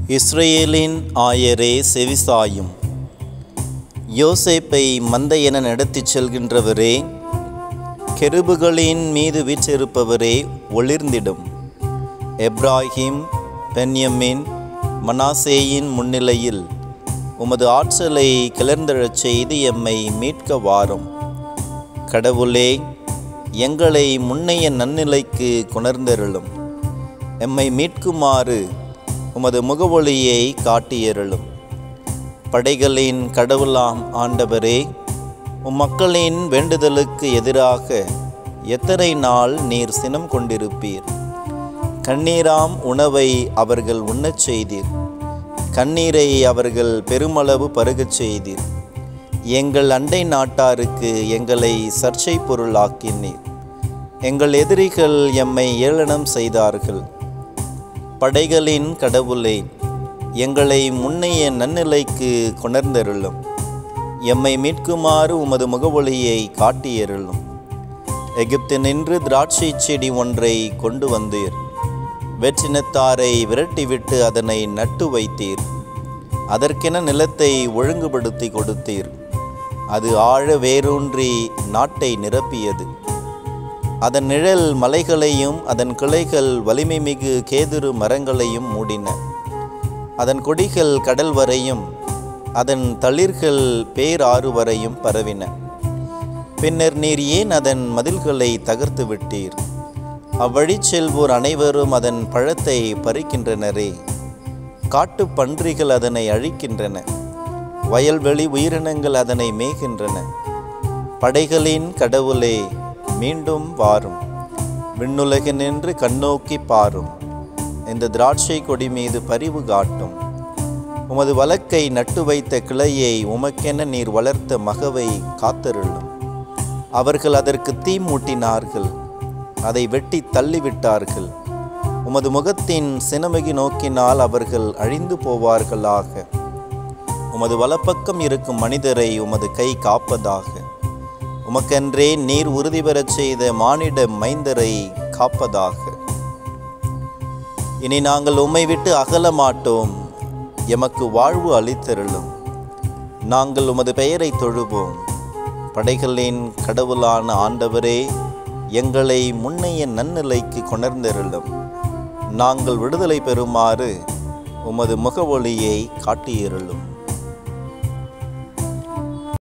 இஸ்ரவேலின் ஆயரே செவிசாயும். யோசேப்பை மந்தையென நடத்திச் செல்கின்றவரே, கெருபுகளின் மீது வீற்றிருப்பவரே, ஒளிர்ந்திடும். எப்ராஹிம், பென்யமின், மனாசேயின் முன்னிலையில் உமது ஆற்றலை கிளர்ந்தெழச் செய்து எம்மை மீட்க வாரும். கடவுளே, எங்களை முன்னைய நன்னிலைக்கு கொணர்ந்தருளும். எம்மை மீட்குமாறு உமது முகவொளியை காட்டியருளும். படைகளின் கடவுளாம் ஆண்டவரே, மக்களின் வேண்டுதலுக்கு எதிராக எத்தனை நாள் நீர் சினம் கொண்டிருப்பீர்? கண்ணீராம் உணவை அவர்கள் உண்ணச் செய்தீர், கண்ணீரை அவர்கள் பெருமளவு பருகச் செய்தீர். எங்கள் அண்டை நாட்டாருக்கு எங்களை சர்ச்சை பொருளாக்கினீர். எங்கள் எதிரிகள் எம்மை ஏளனம் செய்தார்கள். படைகளின் கடவுளே, எங்களை முன்னைய நன்னிலைக்கு கொணர்ந்தருளும். எம்மை மீட்குமாறு உமது முகவொளியை காட்டியருளும். எகிப்தினின்று திராட்சை செடி ஒன்றை கொண்டு வந்தீர். வெற்றினத்தாரை விரட்டிவிட்டு அதனை நட்டு வைத்தீர். அதற்கென நிலத்தை ஒழுங்குபடுத்தி கொடுத்தீர். அது ஆழ வேரூன்றி நாட்டை நிரப்பியது. அதன் நிழல் மலைகளையும் அதன் கிளைகள் வலிமை மிகு கேதுரு மரங்களையும் மூடின. அதன் கொடிகள் கடல் வரையும் அதன் தளிர்கள் பேராறு வரையும் பரவின. பின்னர் நீர் ஏன் அதன் மதில்களை தகர்த்து விட்டீர்? அவ்வழி செல்வோர் அனைவரும் அதன் பழத்தை பறிக்கின்றனரே. காட்டு பன்றிகள் அதனை அழிக்கின்றன. வயல்வெளி உயிரினங்கள் அதனை மேய்கின்றன. படைகளின் கடவுளே, மீண்டும் வாரும். விண்ணுலகினின்று கண்ணோக்கி பாரும். இந்த திராட்சை கொடி மீது பரிவு காட்டும். உமது வலக்கை நட்டு வைத்த கிளையை உமக்கென நீர் வளர்த்த மகவை காத்தருளும். அவர்கள் அதற்கு தீ மூட்டினார்கள், அதை வெட்டி தள்ளிவிட்டார்கள். உமது முகத்தின் சினமிகு நோக்கினால் அவர்கள் அழிந்து போவார்களாக. உமது வலப்பக்கம் இருக்கும் மனிதரை உமது கை காப்பதாக. உமக்கென்றே நீர் உறுதி பெறச் செய்த மானிட மைந்தரை காப்பதாக. இனி நாங்கள் உம்மை விட்டு அகல மாட்டோம். எமக்கு வாழ்வு அளித்தருளும். நாங்கள் உமது பெயரை தொழுவோம். படைகளின் கடவுளான ஆண்டவரே, எங்களை முன்னைய நன்னிலைக்கு கொணர்ந்தருளும். நாங்கள் விடுதலை பெறுமாறு உமது முகவொளியை காட்டியருளும்.